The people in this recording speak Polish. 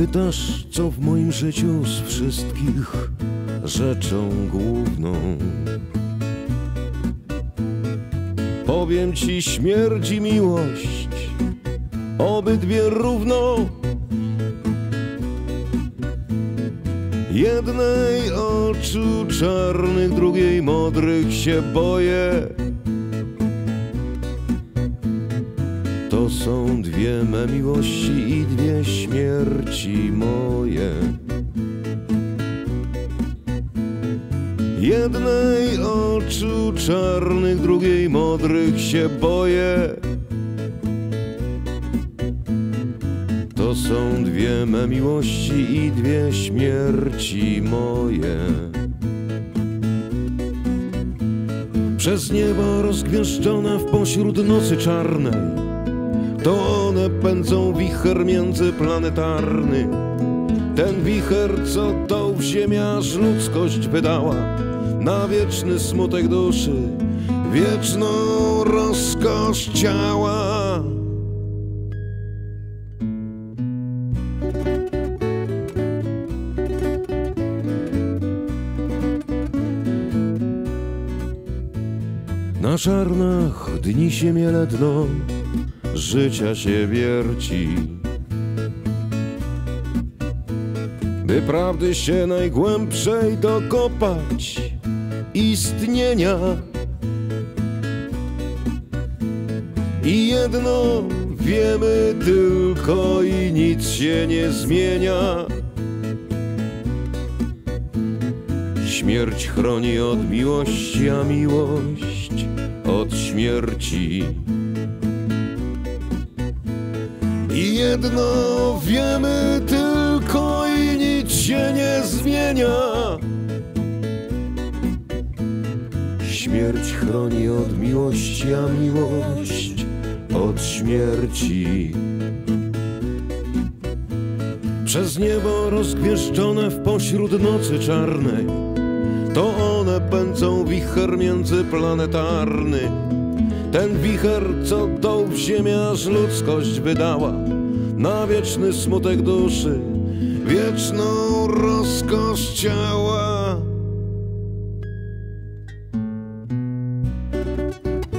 Pytasz, co w moim życiu z wszystkich rzeczą główną? Powiem ci, śmierć i miłość, obydwie równo. Jednej oczu czarnych, drugiej modrych się boję. To są dwie me miłości i dwie śmierci moje. Jednej oczu czarnych, drugiej modrych się boję. To są dwie me miłości i dwie śmierci moje. Przez niebo rozgwieszczone w pośród nocy czarnej, to one pędzą wicher międzyplanetarny. Ten wicher, co tą w ziemię aż ludzkość wydała, na wieczny smutek duszy, wieczną rozkosz ciała. Na czarnach dni się miele dno, życia się wierci. By prawdy się najgłębszej dokopać istnienia. I jedno wiemy tylko i nic się nie zmienia. Śmierć chroni od miłości, a miłość od śmierci. I jedno wiemy tylko i nic się nie zmienia. Śmierć chroni od miłości, a miłość od śmierci. Przez niebo rozgwieszczone w pośród nocy czarnej, to one pędzą wicher międzyplanetarny. Ten wicher, co tą w ziemię aż ludzkość wydała, na wieczny smutek duszy, wieczną rozkosz ciała.